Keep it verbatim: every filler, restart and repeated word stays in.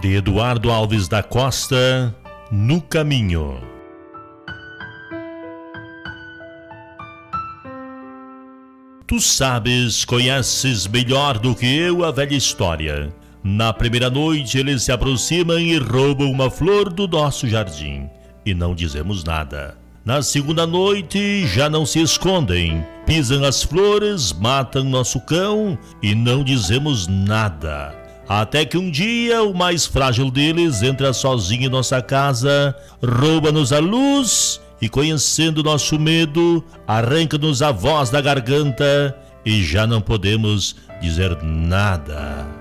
de Eduardo Alves da Costa, No Caminho. Tu sabes, conheces melhor do que eu a velha história. Na primeira noite eles se aproximam e roubam uma flor do nosso jardim, e não dizemos nada. Na segunda noite já não se escondem, pisam as flores, matam nosso cão e não dizemos nada. Até que um dia o mais frágil deles entra sozinho em nossa casa, rouba-nos a luz e, conhecendo nosso medo, arranca-nos a voz da garganta e já não podemos dizer nada.